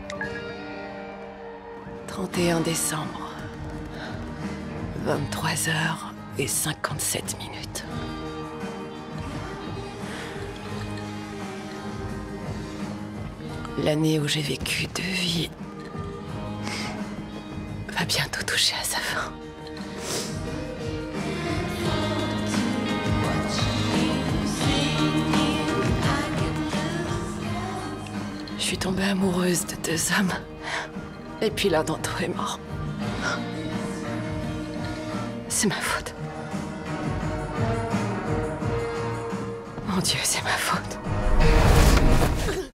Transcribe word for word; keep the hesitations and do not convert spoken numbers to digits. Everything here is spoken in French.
trente et un décembre, vingt-trois heures et cinquante-sept minutes. L'année où j'ai vécu deux vies va bientôt toucher à sa fin. Je suis tombée amoureuse de deux hommes. Et puis l'un d'entre eux est mort. C'est ma faute. Mon Dieu, c'est ma faute.